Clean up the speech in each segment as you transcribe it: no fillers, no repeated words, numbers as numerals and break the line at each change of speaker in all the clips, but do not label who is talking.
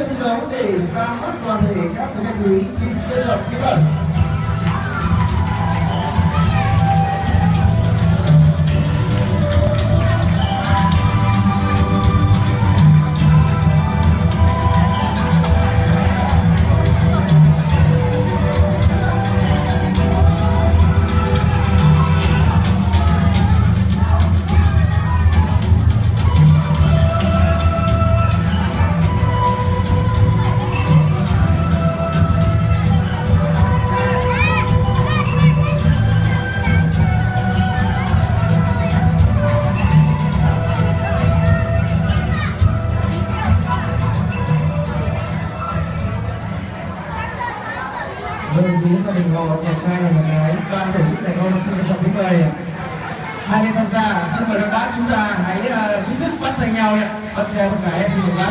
sân khấu để ra mắt toàn thể các quý khách quý. Xin trân trọng kính mời. Vâng, phía gia đình họ nhà trai và nhà gái ban tổ chức thành công xin trân trọng kính mời hai bên tham gia. Xin mời các bác chúng ta hãy chính thức bắt tay nhau ạ. Bắt trai bắt gái xin mời bác.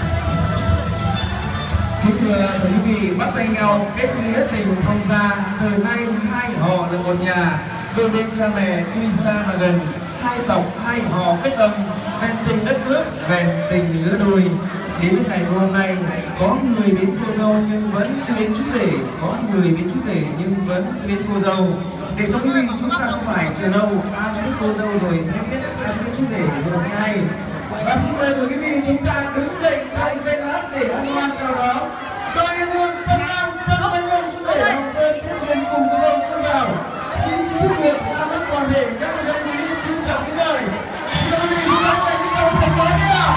Kính thưa quý vị, bắt tay nhau kết nghĩa tình thông gia, từ nay hai họ là một nhà, đôi bên cha mẹ tuy xa mà gần, hai tộc hai họ kết tâm, vẹn tình đất nước, vẹn tình lứa đôi. Đến ngày hôm nay, có người đến cô dâu nhưng vẫn chưa đến chú rể, có người đến chú rể nhưng vẫn chưa đến cô dâu. Để cho quý vị chúng ta không phải chờ lâu, ai cho đến cô dâu rồi sẽ biết, ai cho đến chú rể rồi sẽ hay. Và xin mời quý vị chúng ta đứng dậy trong giây lát để hân hoan chào đón đôi yêu đương Tân Lang Tân Danh Nhân chú rể Ngọc Sơn kết duyên cùng cô dâu Phương Đào. Xin chính thức được ra mắt toàn thể các quý khách quý, xin chào kính mời. Xin mời quý vị chúng ta hãy cùng nhau thật lớn nào.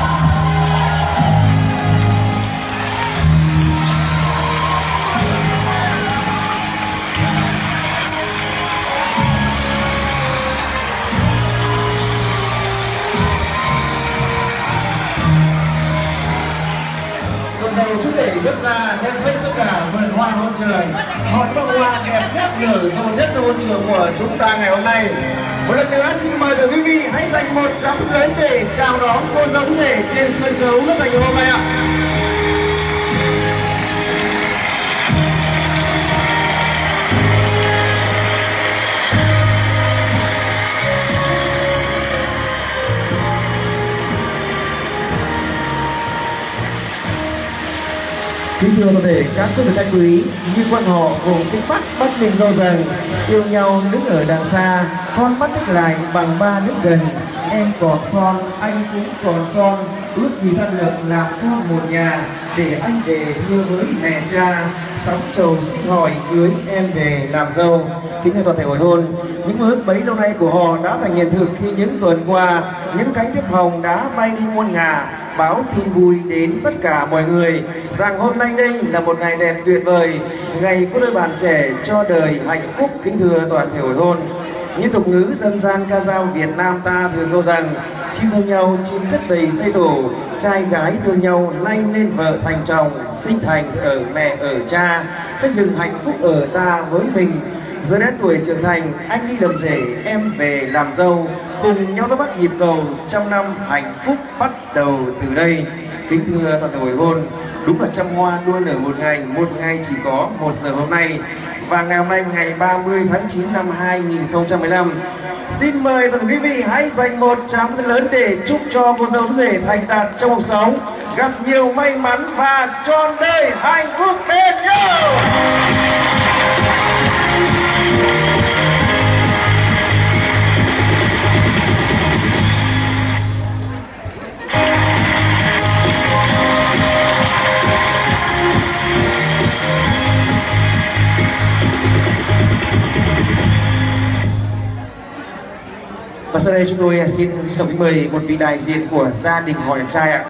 Dâu chú rể bước ra đem hết sức cả vườn hoa hôn trời, hòn bông hoa đẹp nhất nở rộ nhất trong hôn trường của chúng ta ngày hôm nay. Một lần nữa xin mời quý vị hãy dành một tràng lớn để chào đón cô dâu chú rể trên sân khấu rất thành hôm nay ạ. Kính thưa toàn thể các quý khách quý, như quan họ cùng kính mắt bắt mình câu rằng yêu nhau đứng ở đằng xa, con mắt thích lại bằng ba nước gần. Em còn son, anh cũng còn son, ước gì thân được làm con một nhà, để anh về thưa với mẹ cha, sắm trầu xin hỏi cưới em về làm dâu. Kính thưa toàn thể hội hôn, những mơ ước bấy lâu nay của họ đã thành hiện thực khi những tuần qua những cánh thiếp hồng đã bay đi muôn ngả, báo tin vui đến tất cả mọi người rằng hôm nay đây là một ngày đẹp tuyệt vời, ngày có đôi bạn trẻ cho đời hạnh phúc. Kính thưa toàn thể hội hôn, như tục ngữ dân gian ca dao Việt Nam ta thường câu rằng chim thương nhau chim cất đầy xây tổ, trai gái thương nhau nay nên vợ thành chồng, sinh thành ở mẹ ở cha, xây dựng hạnh phúc ở ta với mình. Giờ đến tuổi trưởng thành, anh đi làm rể, em về làm dâu, cùng nhau ta bắt nhịp cầu trăm năm hạnh phúc bắt đầu từ đây. Kính thưa toàn thể hội hôn, đúng là trăm hoa đua nở một ngày chỉ có một giờ hôm nay. Và ngày hôm nay ngày 30 tháng 9 năm 2015, xin mời toàn thể quý vị hãy dành một tràng thật lớn để chúc cho cô dâu chú rể thành đạt trong cuộc sống, gặp nhiều may mắn và trọn đời hạnh phúc bên nhau. Và sau đây chúng tôi xin trân trọng kính mời một vị đại diện của gia đình họ nhà trai ạ.